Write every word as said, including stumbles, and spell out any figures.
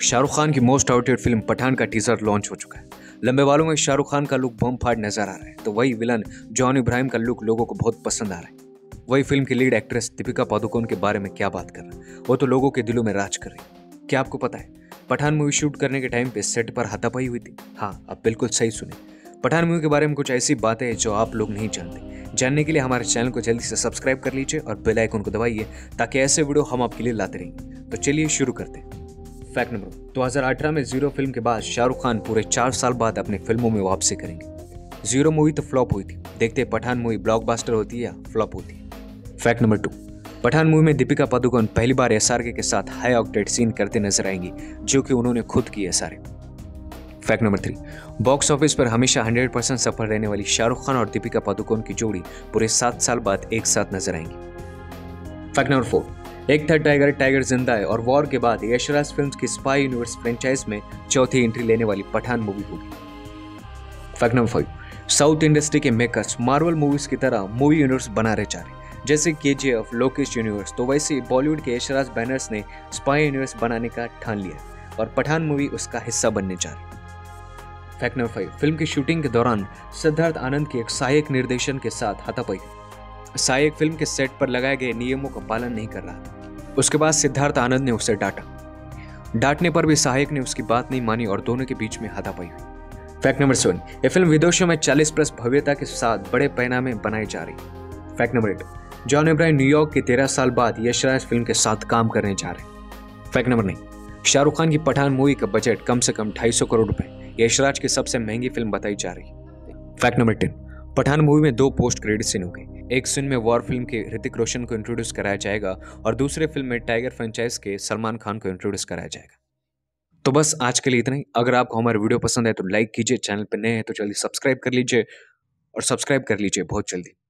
शाहरुख खान की most आउटेड film Pathan का teaser launch हो चुका है। लंबे बालों में शाहरुख खान का लुक बम फाड़ नजर आ रहा है, तो वही विलन जॉन इब्राहिम का लुक लोगों को बहुत पसंद आ रहा है। वही फिल्म की लीड एक्ट्रेस दीपिका पादुकोण के बारे में क्या बात कर रहा है, वो तो लोगों के दिलों में राज कर रही है। क्या आपको पता है पठान मूवी शूट करने के टाइम पे सेट पर हाथापाई हुई थी? हाँ, आप बिल्कुल सही सुने। पठान मूवी के बारे में कुछ ऐसी बातें हैं जो आप लोग नहीं जानते। जानने के लिए हमारे चैनल को जल्दी से सब्सक्राइब कर लीजिए और बेल आइकन को दबाइए ताकि ऐसे वीडियो हम आपके लिए लाते रहेंगे। तो चलिए शुरू करते हैं। फैक्ट नंबर दो हज़ार अठारह में जीरो फिल्म के बाद शाहरुख खान पूरे चार साल बाद अपनी फिल्मों में वापसी करेंगे। जीरो मूवी तो फ्लॉप हुई थी, देखते पठान मूवी ब्लॉकबस्टर होती है या फ्लॉप होती है। Fact number two, Pathaan movie में दीपिका पादुकोण पहली बार एसआरके के साथ हाई ऑक्टेट सीन करते नजर आएंगी, जो कि उन्होंने खुद किए सारे। Fact number three, box office पर हमेशा हंड्रेड परसेंट सफल रहने वाली शाहरुख खान और दीपिका पादुकोण की जोड़ी पूरे सात साल बाद एक साथ नजर आएंगी। फैक्ट नंबर फोर, एक था टाइगर टाइगर जिंदा है और वॉर के बाद यशराज फिल्म्स की स्पाई यूनिवर्स फ्रेंचाइज में चौथी एंट्री लेने वाली पठान मूवी होगी। Fact number five, south industry के मेकर्स मार्वल मूवीज की तरह मूवी यूनिवर्स बना रहे जा रहे, जैसे केजीएफ लोकेश यूनिवर्स, तो वैसे बॉलीवुड के यशराज बैनर्स ने स्पाई यूनिवर्स बनाने का ठान लिया और पठान मूवी उसका हिस्सा बनने जा रही। फैक्ट नंबर फाइव, फिल्म की शूटिंग के दौरान सिद्धार्थ आनंद के एक सहायक निर्देशन के साथ हाथापाई। सहायक फिल्म के सेट पर लगाए गए नियमों का पालन नहीं कर रहा था। उसके बाद सिद्धार्थ आनंद ने उसे डांटा। डांटने पर भी सहायक ने उसकी बात नहीं मानी और दोनों के बीच में हाथापाई हुई। फैक्ट नंबर सेवन, यह फिल्म विदेशों में चालीस प्लस भव्यता के साथ बड़े पैमाने में बनाई जा रही है। Fact number eight, John Abraham New York के तेरह साल बाद यशराज फिल्म के साथ काम करने जा रहे हैं। Fact number nine, Shahrukh Khan की पठान मूवी का बजट कम से कम ढाई सौ करोड़ रुपए, यशराज की सबसे महंगी फिल्म बताई जा रही है। Fact number ten, Pathaan movie में दो पोस्ट क्रेडिट सीन होंगे। एक सीन में वॉर फिल्म के ऋतिक रोशन को इंट्रोड्यूस कराया जाएगा और दूसरे फिल्म में टाइगर फ्रेंचाइज के सलमान खान को इंट्रोड्यूस कराया जाएगा। तो बस आज के लिए इतना ही। अगर आपको हमारा वीडियो पसंद है तो लाइक कीजिए, चैनल पर नए हैं तो जल्दी सब्सक्राइब कर लीजिए और सब्सक्राइब कर लीजिए बहुत जल्दी।